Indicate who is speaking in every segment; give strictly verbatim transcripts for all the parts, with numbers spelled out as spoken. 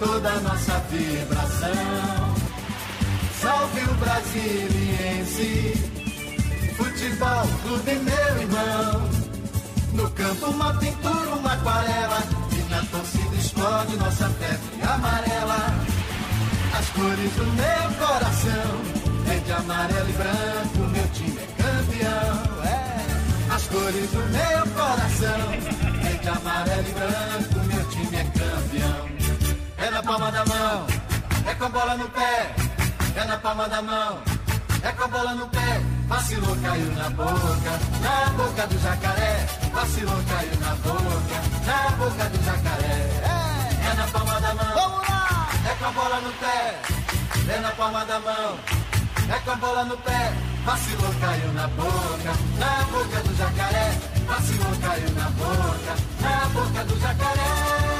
Speaker 1: toda a nossa vibração. Salve o brasiliense, futebol clube meu irmão. No campo uma pintura, uma aquarela, e na torcida explode nossa febre amarela. As cores do meu coração, verde, amarelo e branco, meu time é campeão. É. As cores do meu coração, verde, amarelo e branco, meu time é campeão. É na palma da mão, é com a bola no pé. É na palma da mão, é com a bola no pé. Vacilou, caiu na boca, na boca do jacaré. Vacilou, caiu na boca, na boca do jacaré. É, é na palma da mão, vamos lá! É com a bola no pé. É na palma da mão, é com a bola no pé. Vacilou, caiu na boca, na boca do jacaré. Vacilou, caiu na boca, na boca do jacaré.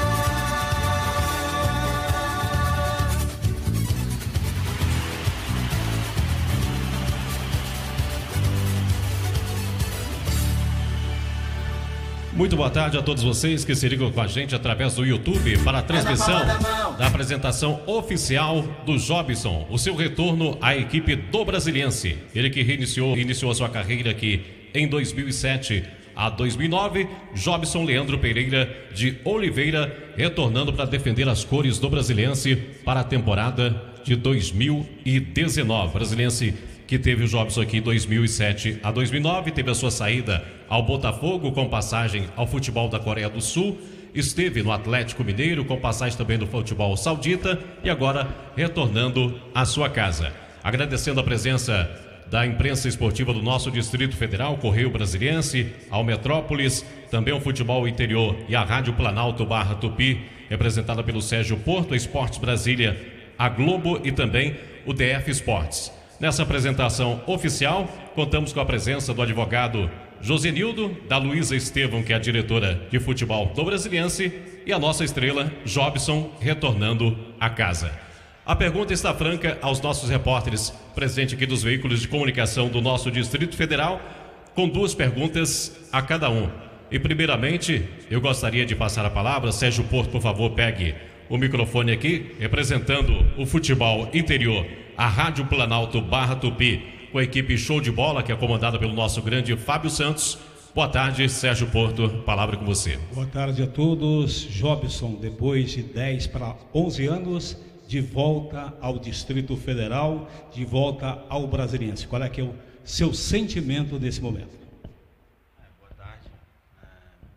Speaker 2: Muito boa tarde a todos vocês que se ligam com a gente através do YouTube para a transmissão da apresentação oficial do Jobson, o seu retorno à equipe do Brasiliense. Ele que reiniciou iniciou a sua carreira aqui em dois mil e sete a dois mil e nove, Jobson Leandro Pereira de Oliveira retornando para defender as cores do Brasiliense para a temporada de dois mil e dezenove. Brasiliense que teve o Jobson aqui em dois mil e sete a dois mil e nove, teve a sua saída ao Botafogo com passagem ao futebol da Coreia do Sul, esteve no Atlético Mineiro com passagem também do futebol saudita e agora retornando à sua casa. Agradecendo a presença da imprensa esportiva do nosso Distrito Federal, Correio Brasiliense, ao Metrópolis, também o Futebol Interior e a Rádio Planalto Barra Tupi, representada pelo Sérgio Porto, a Esportes Brasília, a Globo e também o D F Esportes. Nessa apresentação oficial, contamos com a presença do advogado Josenildo, da Luísa Estevão, que é a diretora de futebol do Brasiliense, e a nossa estrela, Jobson, retornando à casa. A pergunta está franca aos nossos repórteres presentes aqui dos veículos de comunicação do nosso Distrito Federal, com duas perguntas a cada um. E primeiramente, eu gostaria de passar a palavra, Sérgio Porto, por favor, pegue o microfone aqui, representando o futebol interior, a Rádio Planalto Barra Tupi, com a equipe Show de Bola, que é comandada pelo nosso grande Fábio Santos. Boa tarde, Sérgio Porto, palavra com você.
Speaker 3: Boa tarde a todos. Jobson, depois de dez para onze anos, de volta ao Distrito Federal, de volta ao Brasiliense. Qual é que é o seu sentimento nesse momento?
Speaker 4: É, boa tarde. É,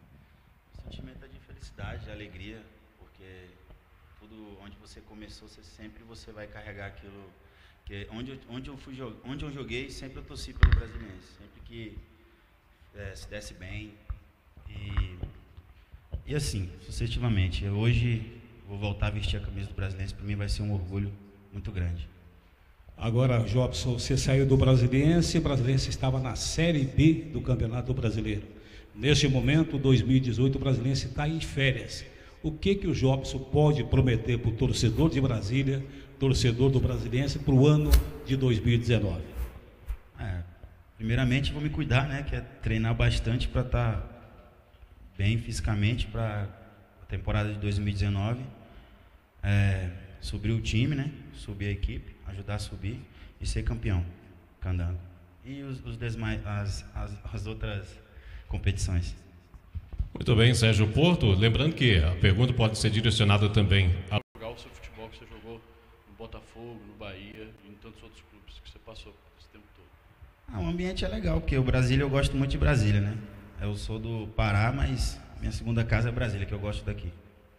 Speaker 4: o sentimento é de felicidade, de alegria, porque tudo onde você começou, você sempre você vai carregar aquilo. Que onde, onde, eu fui, onde eu joguei, sempre eu torci pelo Brasiliense, sempre que é, se desse bem. E, e assim, sucessivamente, eu hoje vou voltar a vestir a camisa do Brasiliense, para mim vai ser um orgulho muito grande.
Speaker 3: Agora, Jobson, você saiu do Brasiliense, o Brasiliense estava na Série B do Campeonato Brasileiro. Neste momento, dois mil e dezoito, o Brasiliense está em férias. O que, que o Jobson pode prometer para o torcedor de Brasília, torcedor do Brasiliense, para o ano de dois mil e dezenove?
Speaker 4: É, primeiramente vou me cuidar, né, que é treinar bastante para estar tá bem fisicamente para a temporada de dois mil e dezenove, é, subir o time, né, subir a equipe, ajudar a subir e ser campeão, Candango. E os, os desmai, as, as, as outras competições.
Speaker 2: Muito bem, Sérgio Porto, lembrando que a pergunta pode ser direcionada também a
Speaker 5: jogar o seu futebol que você jogou no Botafogo, no Bahia e em tantos outros clubes que você passou esse tempo todo.
Speaker 4: Ah, o ambiente é legal, porque o Brasília, eu gosto muito de Brasília, né? Eu sou do Pará, mas minha segunda casa é Brasília, que eu gosto daqui.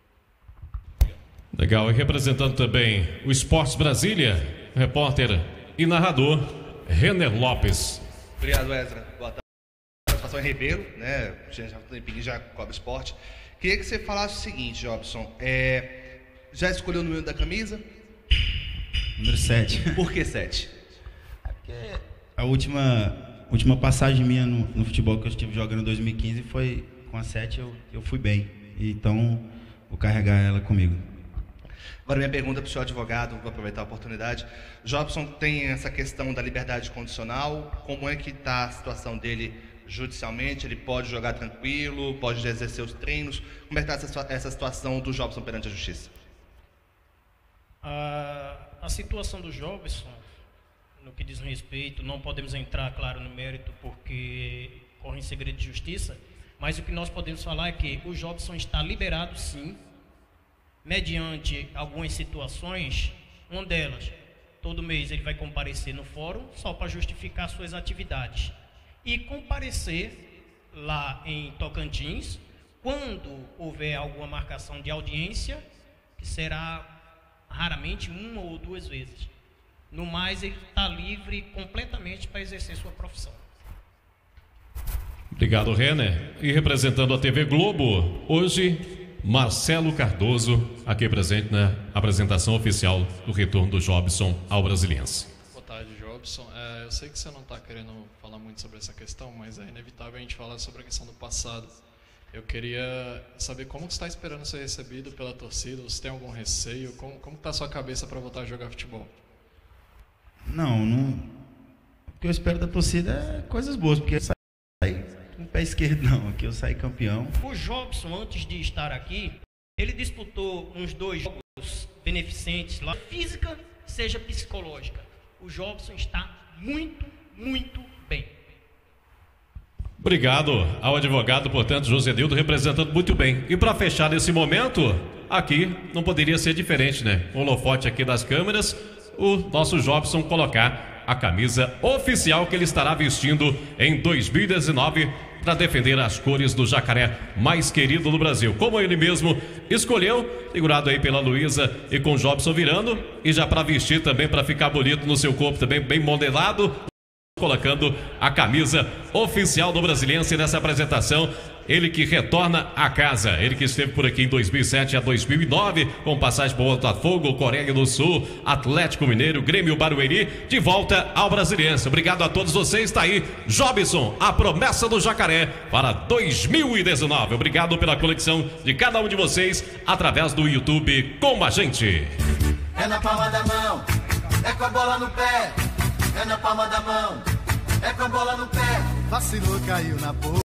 Speaker 2: Legal, e representando também o Esportes Brasília, repórter e narrador Renner Lopes.
Speaker 6: Obrigado, Ezra. Boa tarde. Participação em Ribeiro, né? A gente já, já cobre esporte. Queria que você falasse o seguinte, Jobson. É, já escolheu o número da camisa?
Speaker 4: Número sete.
Speaker 6: Por que sete?
Speaker 4: É porque a última, última passagem minha no, no futebol que eu estive jogando em dois mil e quinze foi com a sete, eu, eu fui bem. Então, vou carregar ela comigo.
Speaker 6: Agora, minha pergunta para o seu advogado, vou aproveitar a oportunidade. Jobson tem essa questão da liberdade condicional. Como é que está a situação dele judicialmente? Ele pode jogar tranquilo, pode exercer os treinos? Como é que está essa, essa situação do Jobson perante a justiça?
Speaker 7: A, a situação do Jobson, no que diz respeito, não podemos entrar, claro, no mérito porque corre em segredo de justiça, mas o que nós podemos falar é que o Jobson está liberado, sim, mediante algumas situações. Uma delas, todo mês ele vai comparecer no fórum só para justificar suas atividades e comparecer lá em Tocantins quando houver alguma marcação de audiência, que será raramente uma ou duas vezes. No mais, ele está livre completamente para exercer sua profissão.
Speaker 2: Obrigado, Renner. E representando a T V Globo, hoje, Marcelo Cardoso, aqui presente na apresentação oficial do retorno do Jobson ao Brasiliense.
Speaker 5: Boa tarde, Jobson. É, eu sei que você não está querendo falar muito sobre essa questão, mas é inevitável a gente falar sobre a questão do passado. Eu queria saber como você está esperando ser recebido pela torcida, você tem algum receio, como está a sua cabeça para voltar a jogar futebol?
Speaker 4: Não, não. O que eu espero da torcida é coisas boas, porque sai com o pé esquerdo não, aqui eu saí campeão.
Speaker 7: O Jobson, antes de estar aqui, ele disputou uns dois jogos beneficentes lá, física, seja psicológica. O Jobson está muito, muito bem.
Speaker 2: Obrigado ao advogado, portanto, Josenildo, representando muito bem. E para fechar nesse momento, aqui não poderia ser diferente, né? O holofote aqui das câmeras, o nosso Jobson colocar a camisa oficial que ele estará vestindo em dois mil e dezenove para defender as cores do jacaré mais querido do Brasil. Como ele mesmo escolheu, segurado aí pela Luísa e com o Jobson virando, e já para vestir também, para ficar bonito no seu corpo também, bem modelado, colocando a camisa oficial do Brasiliense nessa apresentação. Ele que retorna a casa, ele que esteve por aqui em dois mil e sete a dois mil e nove, com passagem por Botafogo, Coreia do Sul, Atlético Mineiro, Grêmio Barueri, de volta ao Brasiliense. Obrigado a todos vocês, está aí Jobson, a promessa do jacaré para dois mil e dezenove. Obrigado pela conexão de cada um de vocês através do YouTube com a gente.
Speaker 1: É na palma da mão, é com a bola no pé. É na palma da mão, é com a bola no pé. Vacilou, caiu na boca.